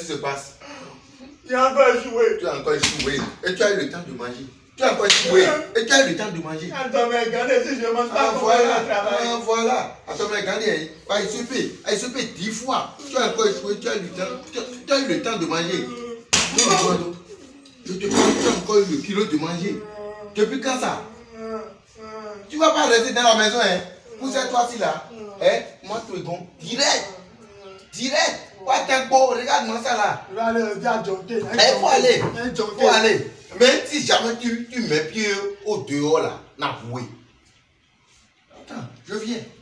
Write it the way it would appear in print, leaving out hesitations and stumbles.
se passe? Tu as encore échoué. Tu as encore échoué. Et tu as eu le temps de manger. Tu as encore échoué. Et tu as eu le temps de manger. Attends, mais regardez si je ne mange pas, Voilà. travail. Voilà. Attends, mais regardez. Il se fait 10 fois. Tu as encore échoué. Tu as eu le temps. Tu as eu le temps de manger. Je te parle, tu as encore eu le kilo de manger. Depuis quand ça? Tu ne vas pas rester dans la maison, hein? Pour cette fois-ci là. Hein? Moi, tu es bon. Direct. Regarde-moi ça là. Je vais aller dire Jonté. Il faut aller. Mais si jamais tu mets pied au dehors là, n'avouez. Attends, je viens.